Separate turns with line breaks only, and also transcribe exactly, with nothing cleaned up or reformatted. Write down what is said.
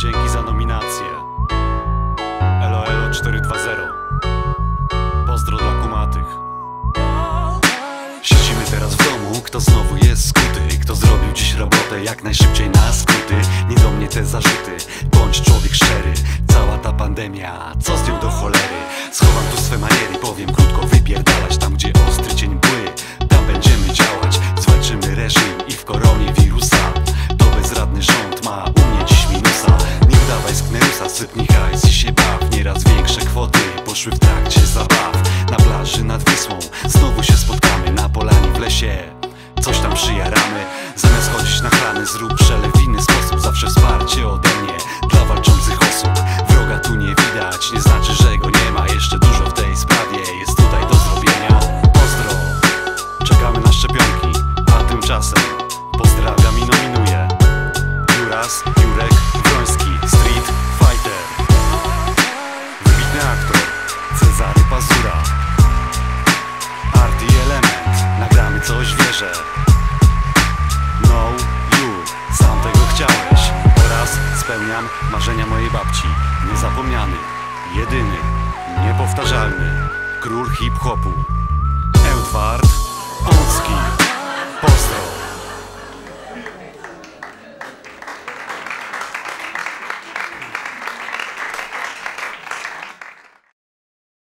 Dzięki za nominację. Elo Elo cztery dwa zero. Pozdro dla kumatych. Siedzimy teraz w domu, kto znowu jest skuty, kto zrobił dziś robotę jak najszybciej na skróty. Nie do mnie te zarzuty, bądź człowiek szczery. Cała ta pandemia, co z nią do cholery? Schowam tu swe maniery, powiem krótko, wypierdalać tam, gdzie ostry cień mgły. Tam będziemy działać, zwalczymy reżim i w koronie wirusa. To bezradny rząd ma u mnie dziś minusa. Nie wydawaj z Knerusa, sypnij hajs i się baw. Nieraz większe kwoty poszły w trakcie zabaw. Na plaży nad Wisłą znowu się spotkamy, na polanie w lesie coś tam przyjaramy. Zamiast chodzić na chlany, zrób przelew w inny sposób. Zawsze wsparcie ode mnie dla walczących osób. Wroga tu nie widać, nie znaczy, że go nie ma. Jeszcze dużo w tej sprawie jest tutaj do zrobienia. Pozdro, czekamy na szczepionki, a tymczasem pozdrawiam i nominuję Juras, Jurek, Wroński, Street Fighter, wybitny aktor Cezary Pazura, Arty Element, nagramy coś, wierzę. No you, sam tego chciałeś. Oraz spełniam marzenia mojej babci. Niezapomniany, jedyny, niepowtarzalny król hip-hopu Edward Polski.